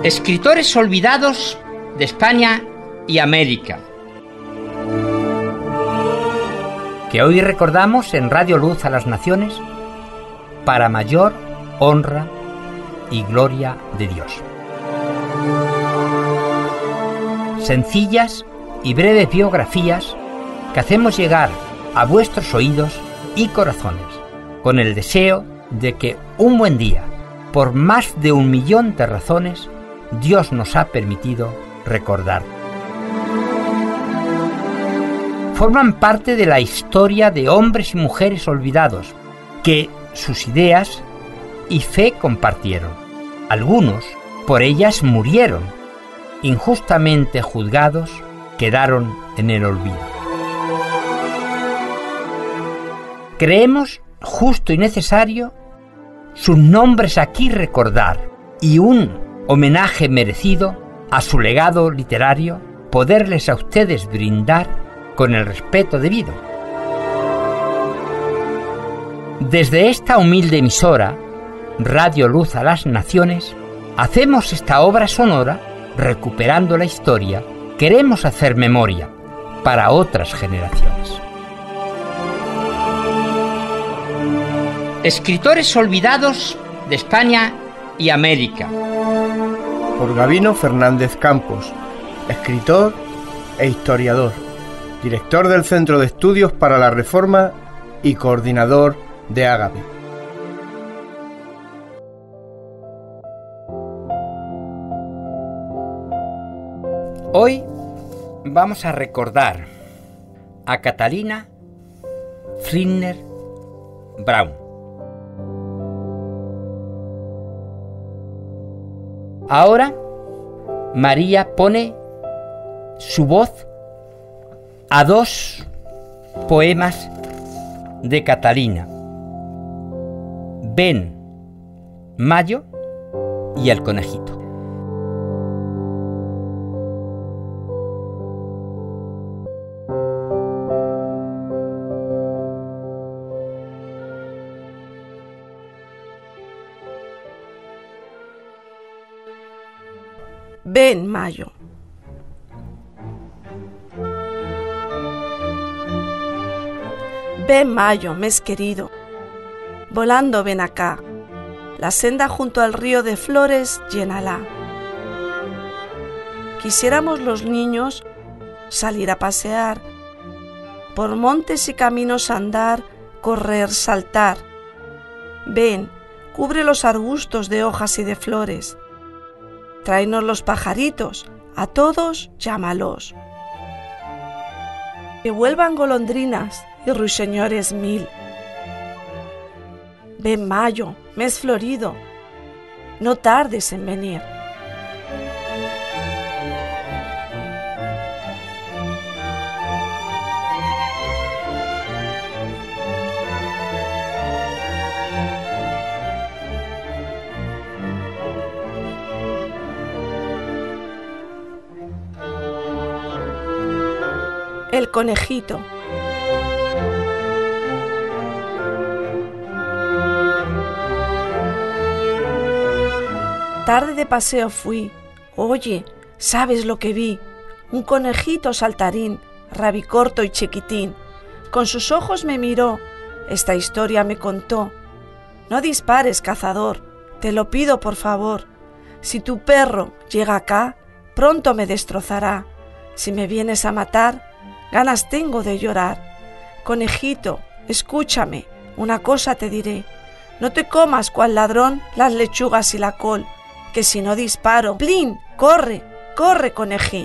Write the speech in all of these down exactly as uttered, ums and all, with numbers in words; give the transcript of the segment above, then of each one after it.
Escritores olvidados de España y América, que hoy recordamos en Radio Luz a las Naciones para mayor honra y gloria de Dios. Sencillas y breves biografías que hacemos llegar a vuestros oídos y corazones con el deseo de que un buen día, por más de un millón de razones, Dios nos ha permitido recordar. Forman parte de la historia de hombres y mujeres olvidados que sus ideas y fe compartieron. Algunos por ellas murieron, injustamente juzgados, quedaron en el olvido. Creemos justo y necesario sus nombres aquí recordar y un homenaje merecido a su legado literario poderles a ustedes brindar con el respeto debido. Desde esta humilde emisora, Radio Luz a las Naciones, hacemos esta obra sonora recuperando la historia. Queremos hacer memoria para otras generaciones. Escritores olvidados de España y América. Por Gabino Fernández Campos, escritor e historiador, director del Centro de Estudios para la Reforma y coordinador de Ágape. Hoy vamos a recordar a Catalina Friedner Braun. Ahora María pone su voz a dos poemas de Catalina: Ven, Mayo y El conejito. Ven, Mayo. Ven, Mayo, mes querido, volando ven acá, la senda junto al río de flores llénala. Quisiéramos los niños salir a pasear, por montes y caminos andar, correr, saltar. Ven, cubre los arbustos de hojas y de flores. Tráenos los pajaritos, a todos llámalos. Que vuelvan golondrinas y ruiseñores mil. Ven, Mayo, mes florido, no tardes en venir. El conejito. Tarde de paseo fui. Oye, ¿sabes lo que vi? Un conejito saltarín, rabicorto y chiquitín. Con sus ojos me miró, esta historia me contó. No dispares, cazador, te lo pido por favor. Si tu perro llega acá, pronto me destrozará. Si me vienes a matar, ganas tengo de llorar. Conejito, escúchame, una cosa te diré. No te comas cual ladrón las lechugas y la col, que si no disparo, ¡plin! ¡Corre, corre, conejín!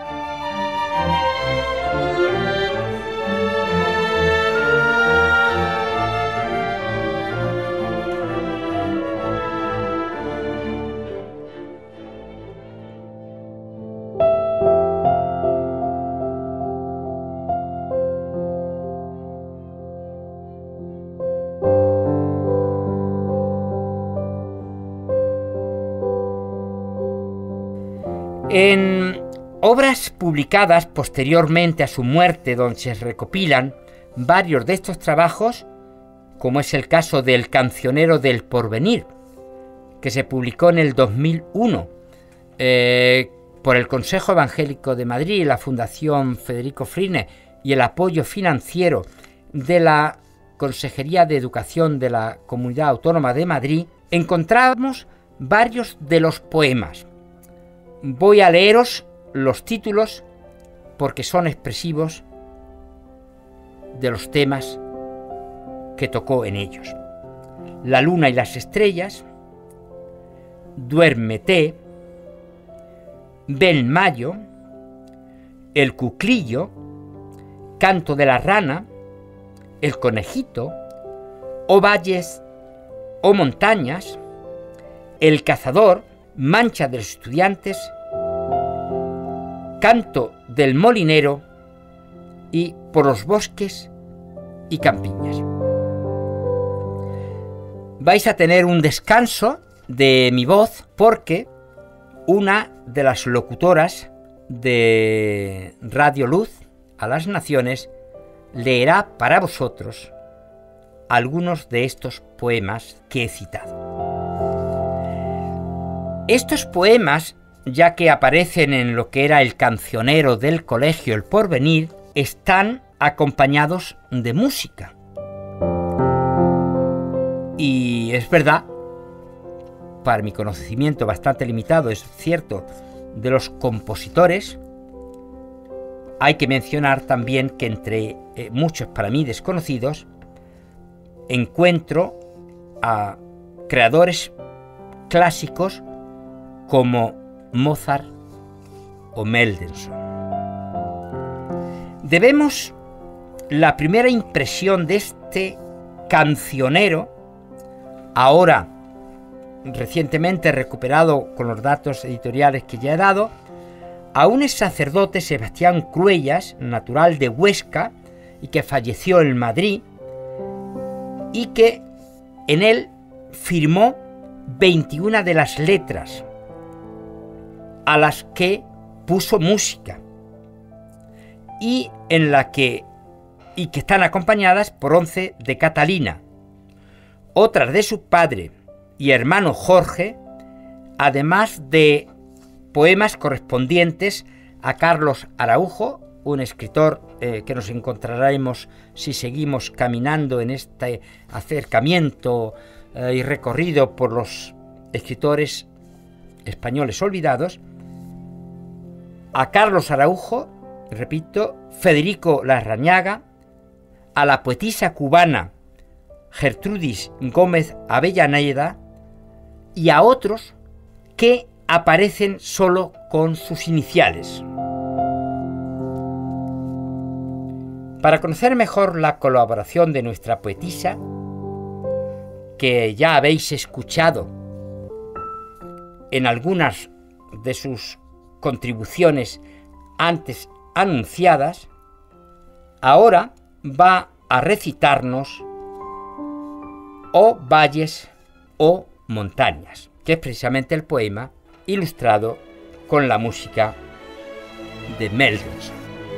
En obras publicadas posteriormente a su muerte, donde se recopilan varios de estos trabajos, como es el caso del Cancionero del Porvenir, que se publicó en el dos mil uno, eh, por el Consejo Evangélico de Madrid, la Fundación Federico Frine y el apoyo financiero de la Consejería de Educación de la Comunidad Autónoma de Madrid, encontramos varios de los poemas. Voy a leeros los títulos porque son expresivos de los temas que tocó en ellos. La luna y las estrellas, Duérmete, Ven Mayo, El cuclillo, Canto de la rana, El conejito, O valles o montañas, El cazador, Mancha de los estudiantes, Canto del molinero y Por los bosques y campiñas. Vais a tener un descanso de mi voz porque una de las locutoras de Radio Luz a las Naciones leerá para vosotros algunos de estos poemas que he citado. Estos poemas, ya que aparecen en lo que era el cancionero del colegio El Porvenir, están acompañados de música. Y es verdad, para mi conocimiento bastante limitado, es cierto, de los compositores, hay que mencionar también que entre eh, muchos para mí desconocidos, encuentro a creadores clásicos como Mozart o Mendelssohn. Debemos la primera impresión de este cancionero, ahora recientemente recuperado con los datos editoriales que ya he dado, a un ex sacerdote, Sebastián Cruellas, natural de Huesca y que falleció en Madrid, y que en él firmó veintiuna de las letras a las que puso música y en la que y que están acompañadas por once de Catalina, otras de su padre y hermano Jorge, además de poemas correspondientes a Carlos Araujo, un escritor eh, que nos encontraremos si seguimos caminando en este acercamiento eh, y recorrido por los escritores españoles olvidados, a Carlos Araujo, repito, Federico Larrañaga, a la poetisa cubana Gertrudis Gómez Avellaneda y a otros que aparecen solo con sus iniciales. Para conocer mejor la colaboración de nuestra poetisa, que ya habéis escuchado en algunas de sus contribuciones antes anunciadas, ahora va a recitarnos O valles o montañas, que es precisamente el poema ilustrado con la música de Mendelssohn.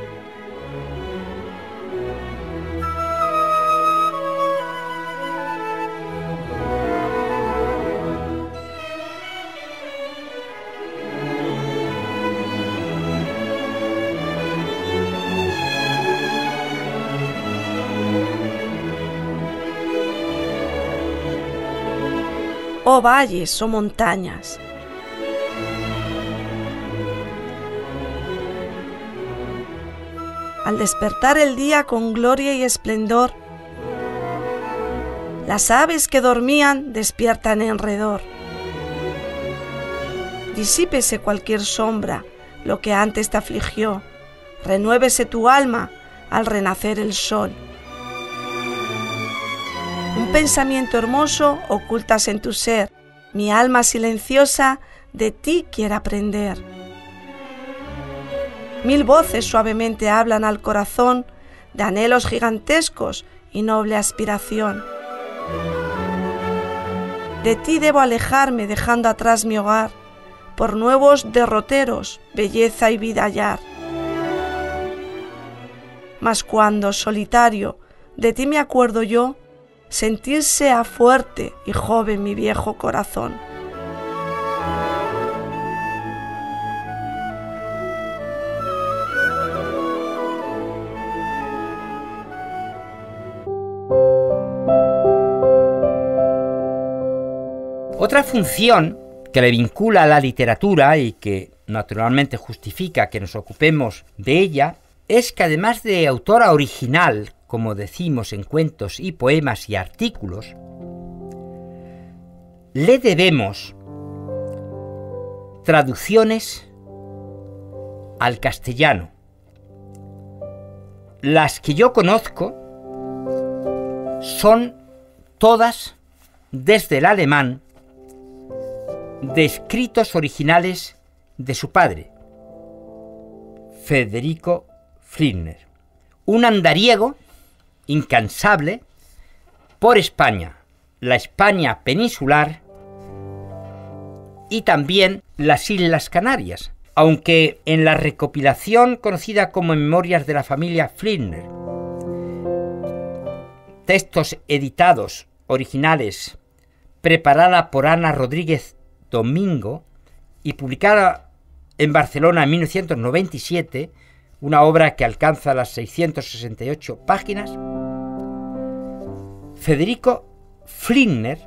Oh valles o montañas. Al despertar el día con gloria y esplendor, las aves que dormían despiertan en redor. Disípese cualquier sombra, lo que antes te afligió, renuévese tu alma al renacer el sol. Un pensamiento hermoso ocultas en tu ser, mi alma silenciosa de ti quiere aprender. Mil voces suavemente hablan al corazón de anhelos gigantescos y noble aspiración. De ti debo alejarme dejando atrás mi hogar, por nuevos derroteros, belleza y vida hallar. Mas cuando, solitario, de ti me acuerdo yo, sentirse a fuerte y joven mi viejo corazón. Otra función que le vincula a la literatura y que naturalmente justifica que nos ocupemos de ella es que, además de autora original, como decimos en cuentos y poemas y artículos, le debemos traducciones al castellano. Las que yo conozco son todas desde el alemán de escritos originales de su padre, Federico Fliedner, un andariego incansable por España, la España peninsular y también las Islas Canarias, aunque en la recopilación conocida como Memorias de la familia Fliedner, textos editados originales, preparada por Ana Rodríguez Domingo y publicada en Barcelona en mil novecientos noventa y siete, una obra que alcanza las seiscientas sesenta y ocho páginas, Federico Fliedner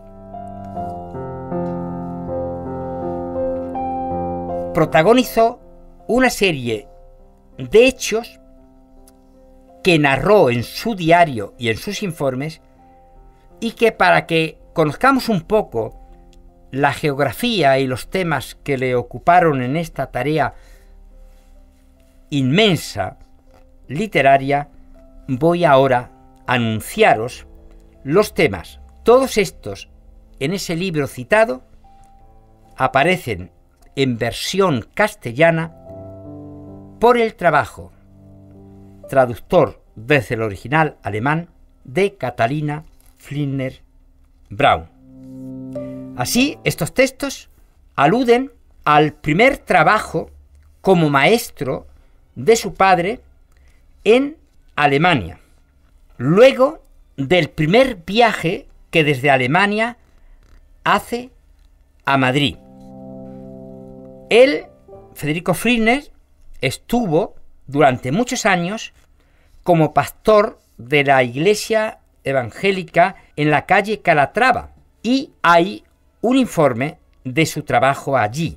protagonizó una serie de hechos que narró en su diario y en sus informes, y que, para que conozcamos un poco la geografía y los temas que le ocuparon en esta tarea inmensa literaria, voy ahora a anunciaros los temas. Todos estos, en ese libro citado, aparecen en versión castellana por el trabajo traductor desde el original alemán de Catalina Fliedner Braun. Así, estos textos aluden al primer trabajo como maestro de su padre en Alemania, luego del primer viaje que desde Alemania hace a Madrid. Él, Federico Fliedner, estuvo durante muchos años como pastor de la iglesia evangélica en la calle Calatrava, y hay un informe de su trabajo allí.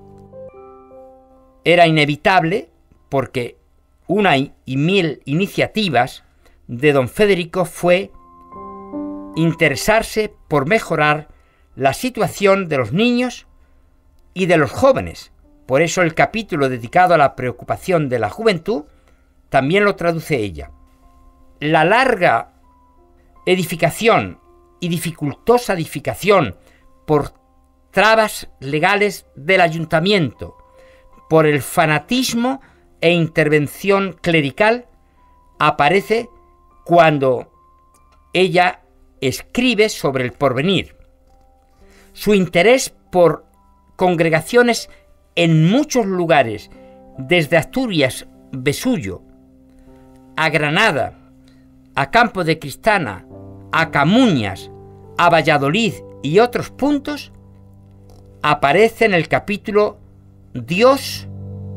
Era inevitable porque una y mil iniciativas de don Federico fue interesarse por mejorar la situación de los niños y de los jóvenes. Por eso el capítulo dedicado a la preocupación de la juventud también lo traduce ella. La larga edificación y dificultosa edificación por trabas legales del ayuntamiento, por el fanatismo e intervención clerical, aparece cuando ella escribe sobre el porvenir. Su interés por congregaciones en muchos lugares, desde Asturias, Vesullo, a Granada, a Campo de Cristana, a Camuñas, a Valladolid y otros puntos, aparece en el capítulo Dios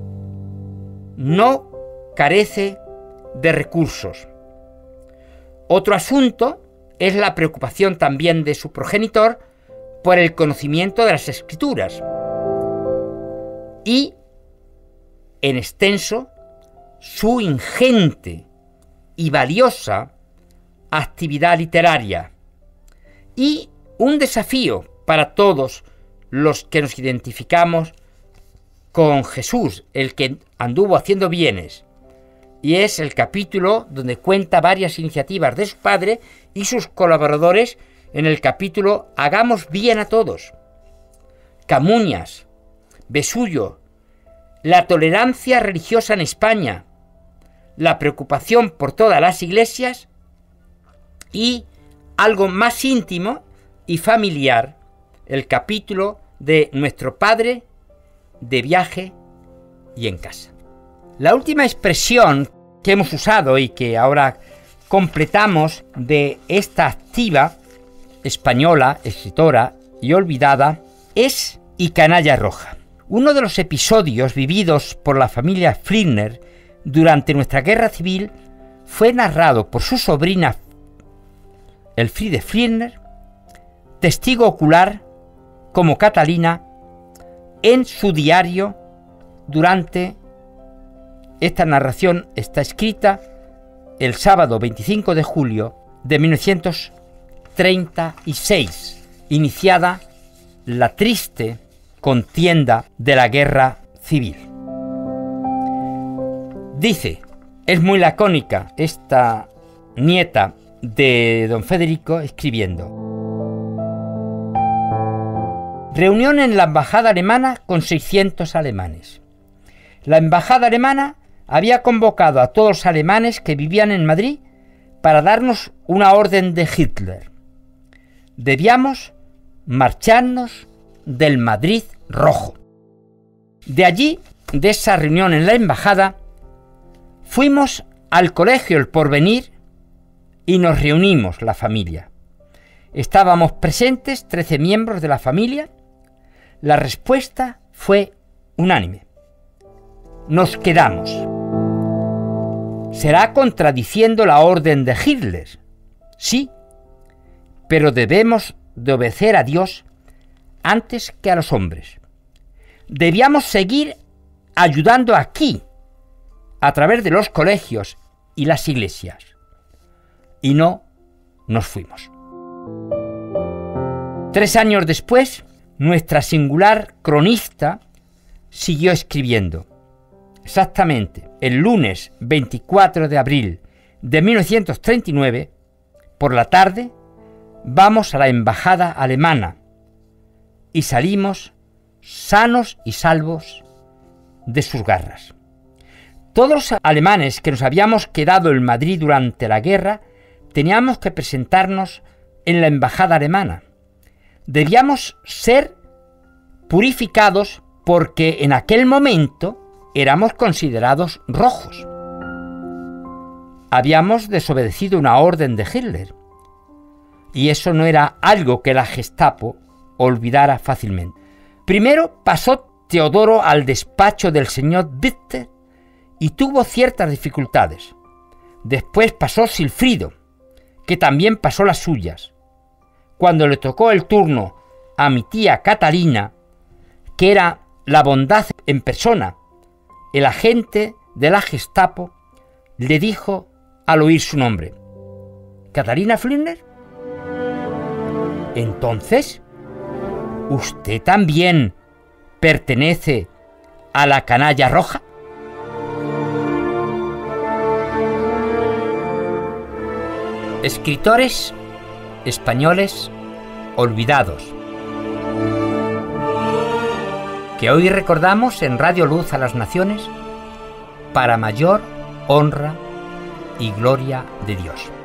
no carece de recursos. Otro asunto es la preocupación también de su progenitor por el conocimiento de las Escrituras y, en extenso, su ingente y valiosa actividad literaria, y un desafío para todos los que nos identificamos con Jesús, el que anduvo haciendo bienes, y es el capítulo donde cuenta varias iniciativas de su padre y sus colaboradores en el capítulo Hagamos bien a todos. Camuñas, Vesullo, la tolerancia religiosa en España, la preocupación por todas las iglesias y algo más íntimo y familiar, el capítulo de Nuestro Padre de viaje y en casa. La última expresión que hemos usado y que ahora completamos de esta activa española, escritora y olvidada, es y canalla roja. Uno de los episodios vividos por la familia Fliedner durante nuestra guerra civil fue narrado por su sobrina Elfriede Fliedner, testigo ocular como Catalina en su diario durante... Esta narración está escrita el sábado veinticinco de julio de mil novecientos treinta y seis, iniciada la triste contienda de la guerra civil. Dice, es muy lacónica esta nieta de don Federico escribiendo: reunión en la embajada alemana con seiscientos alemanes. La embajada alemana había convocado a todos los alemanes que vivían en Madrid para darnos una orden de Hitler. Debíamos marcharnos del Madrid rojo. De allí, de esa reunión en la embajada, fuimos al colegio El Porvenir y nos reunimos la familia. Estábamos presentes trece miembros de la familia. La respuesta fue unánime: nos quedamos. ¿Será contradiciendo la orden de Hitler? Sí, pero debemos de obedecer a Dios antes que a los hombres. Debíamos seguir ayudando aquí, a través de los colegios y las iglesias. Y no nos fuimos. Tres años después, nuestra singular cronista siguió escribiendo. Exactamente el lunes veinticuatro de abril de mil novecientos treinta y nueve, por la tarde, vamos a la embajada alemana y salimos sanos y salvos de sus garras. Todos los alemanes que nos habíamos quedado en Madrid durante la guerra teníamos que presentarnos en la embajada alemana. Debíamos ser purificados porque en aquel momento éramos considerados rojos. Habíamos desobedecido una orden de Hitler, y eso no era algo que la Gestapo olvidara fácilmente. Primero pasó Teodoro al despacho del señor Bitter y tuvo ciertas dificultades. Después pasó Silfrido, que también pasó las suyas. Cuando le tocó el turno a mi tía Catalina, que era la bondad en persona, el agente de la Gestapo le dijo al oír su nombre: ¿Catalina Flinder? Entonces, ¿usted también pertenece a la canalla roja? Escritores españoles olvidados, que hoy recordamos en Radio Luz a las Naciones para mayor honra y gloria de Dios.